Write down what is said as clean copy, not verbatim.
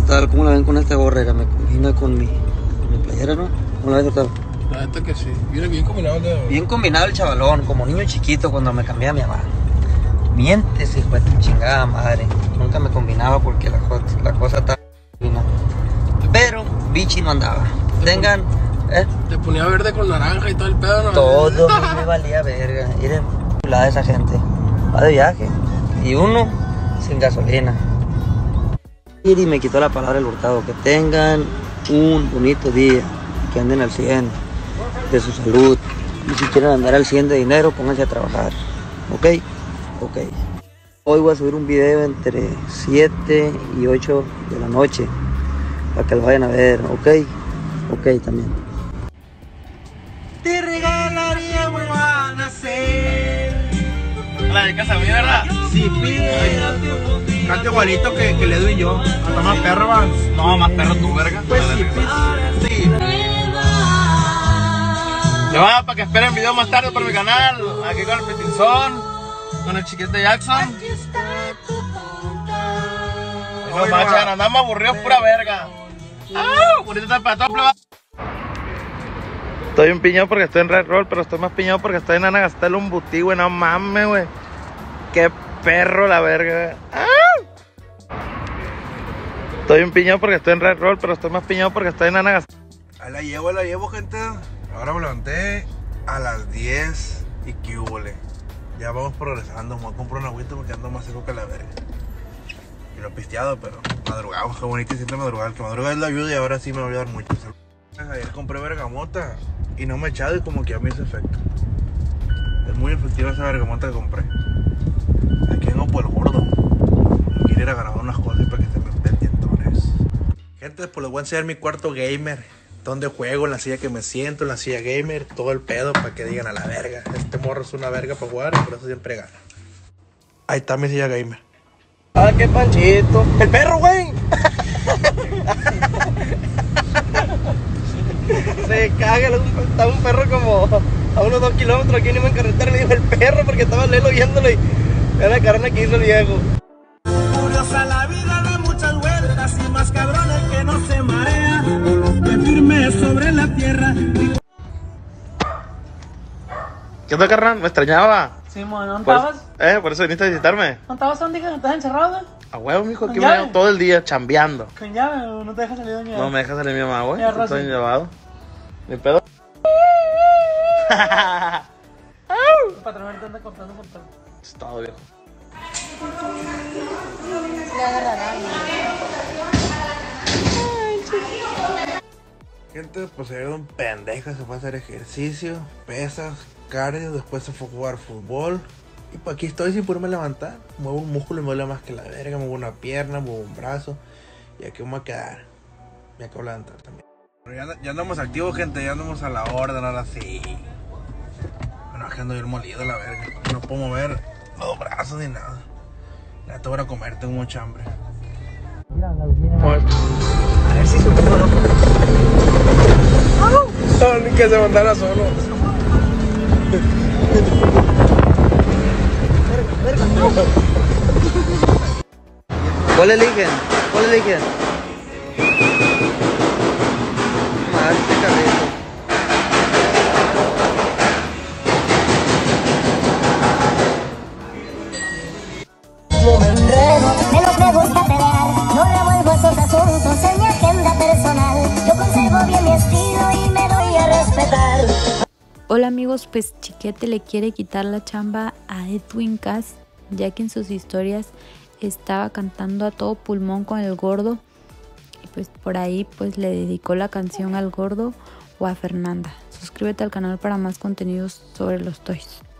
tal? ¿Cómo la ven con esta gorra? Me combina con mi playera, ¿no? ¿Cómo la ves, Octavio? La neta que sí. Viene bien combinado. Bien combinado el chavalón, como niño chiquito cuando me cambié a mi mamá. Mientes, hijo de tu chingada madre. Nunca me combinaba porque la cosa está combinada. Pero bichi no andaba. Tengan... Te ponía verde con naranja y todo el pedo, ¿no? Todo me valía verga. Miren, chulada esa gente. Va de viaje. Y uno sin gasolina. Y me quitó la palabra el Hurtado. Que tengan un bonito día. Que anden al 100 de su salud. Y si quieren andar al 100 de dinero, pónganse a trabajar. ¿Ok? Ok. Hoy voy a subir un video entre 7 y 8 de la noche. Para que lo vayan a ver. ¿Ok? Ok también. Te regalaría vuelvo a nacer. La de casa mía, ¿verdad? Si pide. Cante igualito que Ledo y yo. Hasta más perro, va. No, más perro tu verga. Pues si pide. Sí. Le va para que esperen video más tarde por mi canal. Aquí con el Petinzón, con el Chiquete Jackson. Y no manches, andamos aburridos pura verga. Bonito está para todo, pleba. Estoy empiñado porque estoy en Red Roll, pero estoy más piñado porque estoy en Ana Gastel un butí, güey. No mames, güey. Qué perro la verga. Estoy empiñado porque estoy en Red Roll, pero estoy más piñado porque estoy en Ana Gastel. Ahí la llevo, gente. Ahora me levanté a las 10 y qué hubole. Ya vamos progresando. Me voy a comprar un agüita porque ando más seco que la verga. Y lo he pisteado, pero madrugado. Qué bonito y siempre madrugar. El que madruga es la ayuda y ahora sí me va a ayudar mucho. Ayer compré bergamota y no me he echado y como que a mí hizo efecto. Es muy efectiva esa bergamota que compré. Aquí vengo por el gordo. Quiero ir a grabar unas cosas para que estén bien pendientones. Gente, pues les voy a enseñar mi cuarto gamer. Donde juego, en la silla que me siento, en la silla gamer, todo el pedo para que digan a la verga. Este morro es una verga para jugar y por eso siempre gana. Ahí está mi silla gamer. ¡Ah, qué panchito! ¡El perro, güey! Se caga, estaba un perro como a unos 2 kilómetros aquí en carretera. Le dijo el perro porque estaba Lelo viéndolo y era la carne que hizo el viejo. Curiosa la vida da muchas vueltas y más cabrón el que no se marea. Me firme sobre la tierra. ¿Qué onda, carnal? Me extrañaba. Sí, ¿no estabas? Por eso viniste a visitarme. ¿No estabas dónde? ¿No estás encerrado? A huevo, mijo, aquí ¿Con me llave? veo todo el día chambeando. ¿Con llave o no te dejas salir doña? No me deja salir mi mamá, güey. Ya, Rosy. Estoy llevado. ¿Mi pedo? El patrón ahorita anda cortando por todo. Es todo, viejo. Gente, pues se vieron pendejas, se fue a hacer ejercicio, pesas, cardio, después se fue a jugar fútbol. Y pues aquí estoy sin poderme levantar. Muevo un músculo y me duele más que la verga, muevo una pierna, muevo un brazo. Y aquí me voy a quedar. Me acabo de levantar también. Pero ya andamos activos, gente, ya andamos a la orden, ahora sí. Bueno, es que ando bien molido la verga. No puedo mover los brazos ni nada. Ya te voy a comer, tengo mucha hambre. A ver si su perro loco. Ni que se mandara solo. ¿Cuál eligen? ¿Cuál eligen? Este carrito. Me lo gusta pelear, no revuelvo esos asuntos en mi agenda personal. Yo conservo bien mi estilo y me doy a respetar. Hola amigos, pues Chiquete le quiere quitar la chamba a Edwin Cass, ya que en sus historias estaba cantando a todo pulmón con el gordo. Y pues por ahí pues le dedicó la canción al gordo o a Fernanda. Suscríbete al canal para más contenidos sobre los toys.